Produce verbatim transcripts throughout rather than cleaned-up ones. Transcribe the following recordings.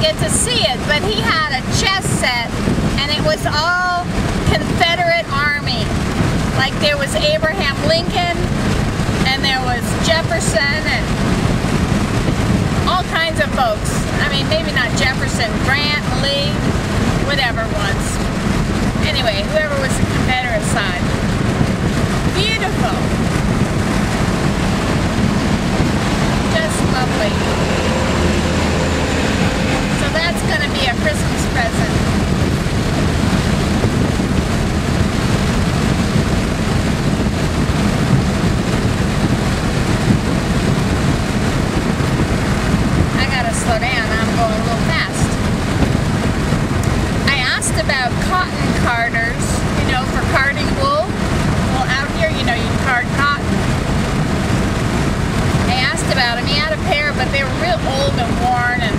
get to see it, but he had a chess set, and it was all Confederate Army. Like there was Abraham Lincoln, and there was Jefferson, and all kinds of folks. I mean, maybe not Jefferson, Grant, Lee, whatever was. Anyway, whoever was the Confederate side. Beautiful. Just lovely. So that's going to be a Christmas present. I gotta slow down, I'm going a little fast. I asked about cotton carders, you know, for carding wool. Well, out here, you know, you card cotton. I asked about him. He had a pair, but they were real old and worn, and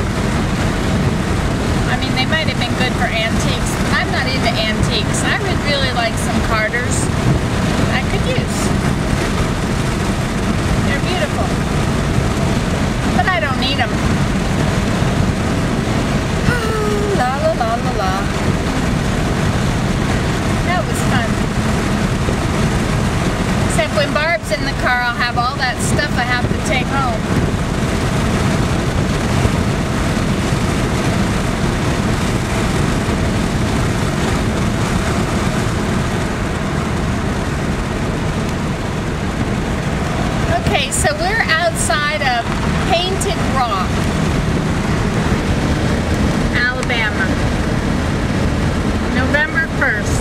I mean, they might have been good for antiques, but I'm not into antiques. I would really like some carders I could use. They're beautiful, but I don't need them. La la la la la. That was fun. Except when Barb's in the car, I'll have all that stuff I have to take home. Okay, so we're outside of Painted Rock, Alabama, November first.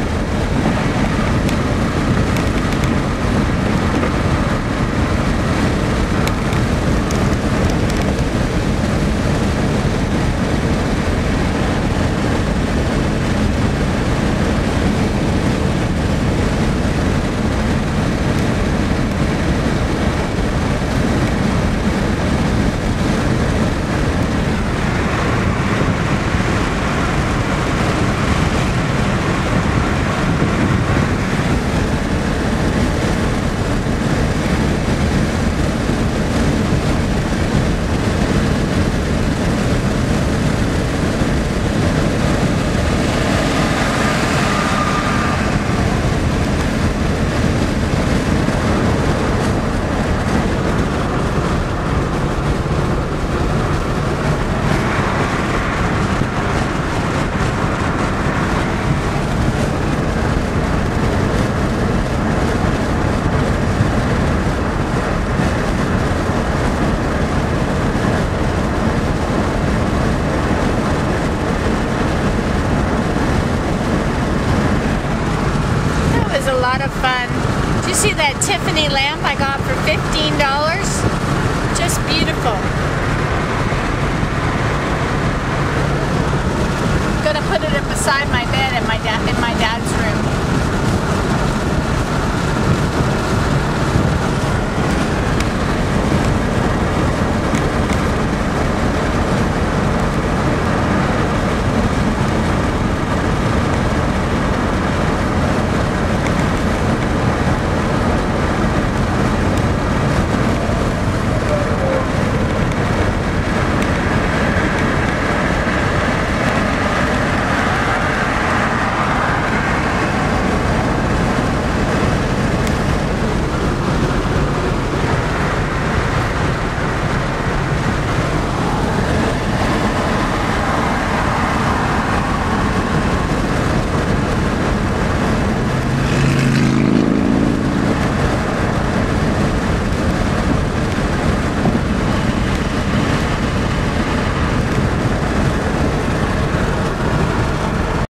A lot of fun. Did you see that Tiffany lamp I got for fifteen dollars? Just beautiful.